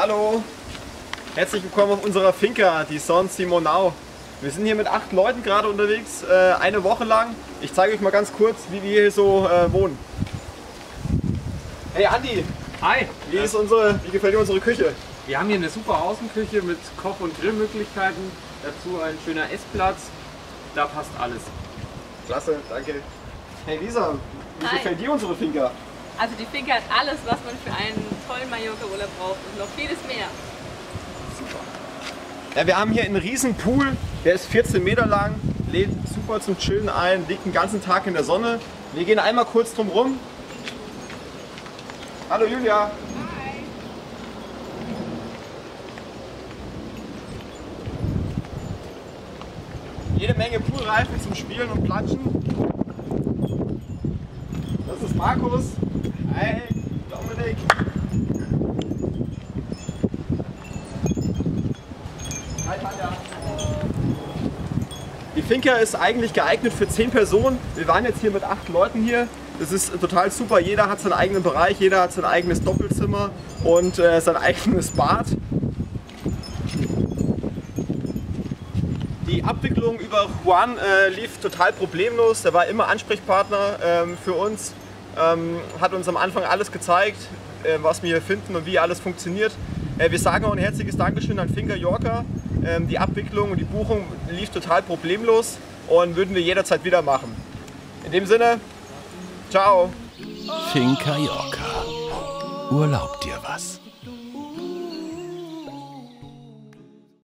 Hallo, herzlich willkommen auf unserer Finca, die Son Simonau. Wir sind hier mit 8 Leuten gerade unterwegs, eine Woche lang. Ich zeige euch mal ganz kurz, wie wir hier so wohnen. Hey Andi! Hi! Wie gefällt dir unsere Küche? Wir haben hier eine super Außenküche mit Koch- und Grillmöglichkeiten. Dazu ein schöner Essplatz. Da passt alles. Klasse, danke. Hey Lisa, wie gefällt dir unsere Finca? Also die Finca hat alles, was man für einen tollen Mallorca-Urlaub braucht und noch vieles mehr. Super. Ja, wir haben hier einen riesen Pool, der ist 14 Meter lang, lädt super zum Chillen ein, liegt den ganzen Tag in der Sonne. Wir gehen einmal kurz drum rum. Hallo Julia. Hi. Jede Menge Poolreifen zum Spielen und Planschen. Das ist Markus. Hi, Dominik. Hi Tanja. Die Finca ist eigentlich geeignet für 10 Personen. Wir waren jetzt hier mit 8 Leuten hier. Das ist total super. Jeder hat seinen eigenen Bereich, jeder hat sein eigenes Doppelzimmer und sein eigenes Bad. Die Abwicklung über Juan lief total problemlos. Der war immer Ansprechpartner für uns. Hat uns am Anfang alles gezeigt, was wir hier finden und wie alles funktioniert. Wir sagen auch ein herzliches Dankeschön an Finca Yorca. Die Abwicklung und die Buchung lief total problemlos und würden wir jederzeit wieder machen. In dem Sinne, ciao! Finca Yorca. Urlaub dir was.